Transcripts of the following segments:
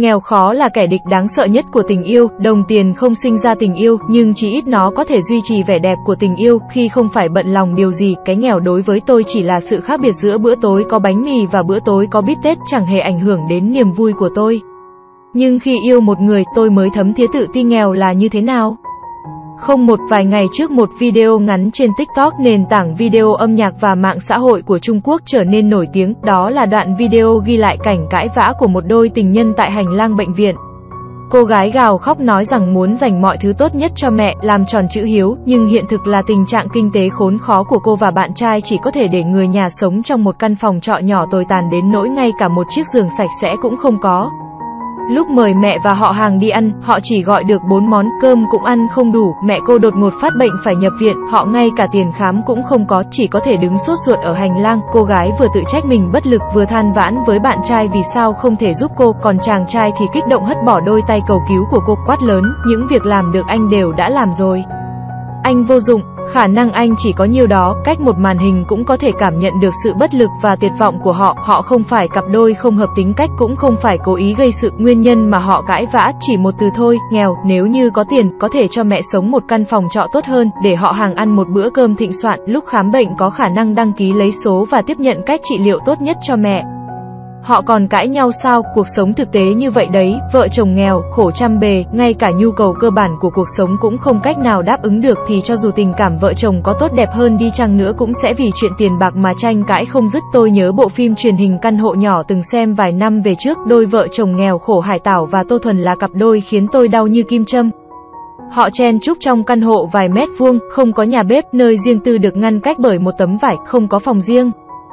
Nghèo khó là kẻ địch đáng sợ nhất của tình yêu, đồng tiền không sinh ra tình yêu, nhưng chí ít nó có thể duy trì vẻ đẹp của tình yêu, khi không phải bận lòng điều gì. Cái nghèo đối với tôi chỉ là sự khác biệt giữa bữa tối có bánh mì và bữa tối có bít tết, chẳng hề ảnh hưởng đến niềm vui của tôi. Nhưng khi yêu một người, tôi mới thấm thía tự ti nghèo là như thế nào. Vài ngày trước một video ngắn trên TikTok, nền tảng video âm nhạc và mạng xã hội của Trung Quốc trở nên nổi tiếng. Đó là đoạn video ghi lại cảnh cãi vã của một đôi tình nhân tại hành lang bệnh viện. Cô gái gào khóc nói rằng muốn dành mọi thứ tốt nhất cho mẹ, làm tròn chữ hiếu, nhưng hiện thực là tình trạng kinh tế khốn khó của cô và bạn trai chỉ có thể để người nhà sống trong một căn phòng trọ nhỏ tồi tàn đến nỗi ngay cả một chiếc giường sạch sẽ cũng không có. Lúc mời mẹ và họ hàng đi ăn, họ chỉ gọi được 4 món, cơm cũng ăn không đủ, mẹ cô đột ngột phát bệnh phải nhập viện, họ ngay cả tiền khám cũng không có, chỉ có thể đứng sốt ruột ở hành lang. Cô gái vừa tự trách mình bất lực vừa than vãn với bạn trai vì sao không thể giúp cô, còn chàng trai thì kích động hất bỏ đôi tay cầu cứu của cô, quát lớn, những việc làm được anh đều đã làm rồi. Anh vô dụng, khả năng anh chỉ có nhiêu đó. Cách một màn hình cũng có thể cảm nhận được sự bất lực và tuyệt vọng của họ. Họ không phải cặp đôi không hợp tính cách, cũng không phải cố ý gây sự. Nguyên nhân mà họ cãi vã chỉ một từ thôi, nghèo. Nếu như có tiền, có thể cho mẹ sống một căn phòng trọ tốt hơn, để họ hàng ăn một bữa cơm thịnh soạn, lúc khám bệnh có khả năng đăng ký lấy số và tiếp nhận cách trị liệu tốt nhất cho mẹ. Họ còn cãi nhau sao? Cuộc sống thực tế như vậy đấy, vợ chồng nghèo, khổ trăm bề, ngay cả nhu cầu cơ bản của cuộc sống cũng không cách nào đáp ứng được, thì cho dù tình cảm vợ chồng có tốt đẹp hơn đi chăng nữa cũng sẽ vì chuyện tiền bạc mà tranh cãi không dứt. Tôi nhớ bộ phim truyền hình Căn hộ nhỏ từng xem vài năm về trước, đôi vợ chồng nghèo khổ Hải Tảo và Tô Thuần là cặp đôi khiến tôi đau như kim châm. Họ chen chúc trong căn hộ vài mét vuông, không có nhà bếp, nơi riêng tư được ngăn cách bởi một tấm vải, không có phòng riêng.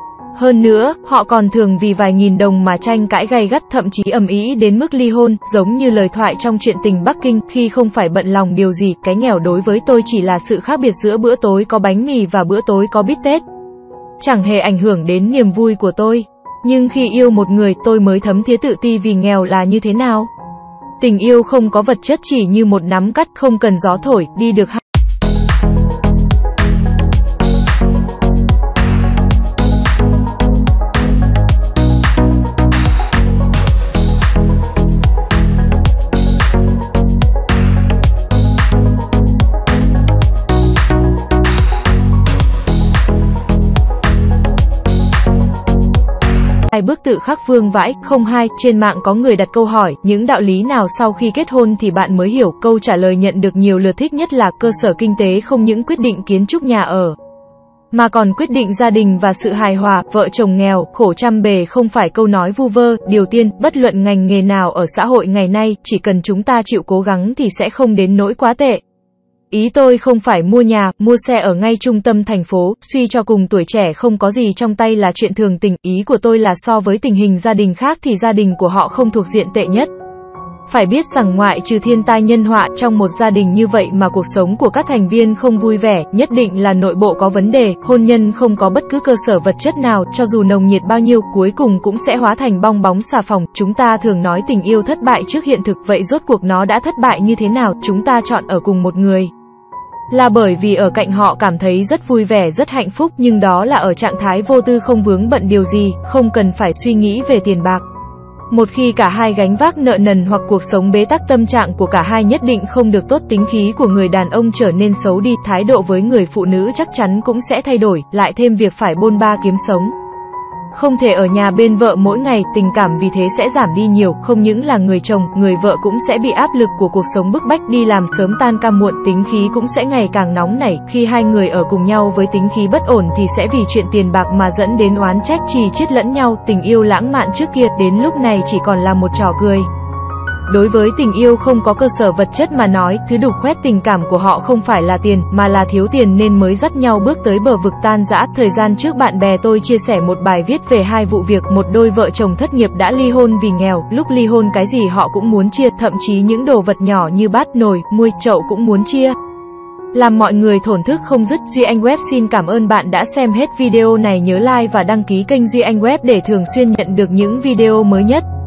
Hơn nữa, họ còn thường vì vài nghìn đồng mà tranh cãi gay gắt, thậm chí ầm ĩ đến mức ly hôn, giống như lời thoại trong chuyện tình Bắc Kinh, khi không phải bận lòng điều gì. Cái nghèo đối với tôi chỉ là sự khác biệt giữa bữa tối có bánh mì và bữa tối có bít tết, chẳng hề ảnh hưởng đến niềm vui của tôi. Nhưng khi yêu một người, tôi mới thấm thía tự ti vì nghèo là như thế nào. Tình yêu không có vật chất, chỉ như một nắm cát, không cần gió thổi, đi được hai bước tự khắc vương vãi. Trên mạng có người đặt câu hỏi, những đạo lý nào sau khi kết hôn thì bạn mới hiểu? Câu trả lời nhận được nhiều lượt thích nhất là cơ sở kinh tế không những quyết định kiến trúc nhà ở, mà còn quyết định gia đình và sự hài hòa. Vợ chồng nghèo, khổ trăm bề không phải câu nói vu vơ. Điều tiên, bất luận ngành nghề nào ở xã hội ngày nay, chỉ cần chúng ta chịu cố gắng thì sẽ không đến nỗi quá tệ. Ý tôi không phải mua nhà, mua xe ở ngay trung tâm thành phố, suy cho cùng tuổi trẻ không có gì trong tay là chuyện thường tình. Ý của tôi là so với tình hình gia đình khác thì gia đình của họ không thuộc diện tệ nhất. Phải biết rằng ngoại trừ thiên tai nhân họa, trong một gia đình như vậy mà cuộc sống của các thành viên không vui vẻ, nhất định là nội bộ có vấn đề. Hôn nhân không có bất cứ cơ sở vật chất nào, cho dù nồng nhiệt bao nhiêu, cuối cùng cũng sẽ hóa thành bong bóng xà phòng. Chúng ta thường nói tình yêu thất bại trước hiện thực, vậy rốt cuộc nó đã thất bại như thế nào? Chúng ta chọn ở cùng một người là bởi vì ở cạnh họ cảm thấy rất vui vẻ, rất hạnh phúc, nhưng đó là ở trạng thái vô tư, không vướng bận điều gì, không cần phải suy nghĩ về tiền bạc. Một khi cả hai gánh vác nợ nần hoặc cuộc sống bế tắc, tâm trạng của cả hai nhất định không được tốt, tính khí của người đàn ông trở nên xấu đi, thái độ với người phụ nữ chắc chắn cũng sẽ thay đổi, lại thêm việc phải bôn ba kiếm sống. Không thể ở nhà bên vợ mỗi ngày, tình cảm vì thế sẽ giảm đi nhiều. Không những là người chồng, người vợ cũng sẽ bị áp lực của cuộc sống bức bách, đi làm sớm tan ca muộn, tính khí cũng sẽ ngày càng nóng nảy. Khi hai người ở cùng nhau với tính khí bất ổn thì sẽ vì chuyện tiền bạc mà dẫn đến oán trách, chì chiết lẫn nhau. Tình yêu lãng mạn trước kia, đến lúc này chỉ còn là một trò cười. Đối với tình yêu không có cơ sở vật chất mà nói, thứ đục khoét tình cảm của họ không phải là tiền, mà là thiếu tiền nên mới dắt nhau bước tới bờ vực tan rã. Thời gian trước bạn bè tôi chia sẻ một bài viết về hai vụ việc, một đôi vợ chồng thất nghiệp đã ly hôn vì nghèo, lúc ly hôn cái gì họ cũng muốn chia, thậm chí những đồ vật nhỏ như bát, nồi, muôi, chậu cũng muốn chia, làm mọi người thổn thức không dứt. Duy Anh Web xin cảm ơn bạn đã xem hết video này, nhớ like và đăng ký kênh Duy Anh Web để thường xuyên nhận được những video mới nhất.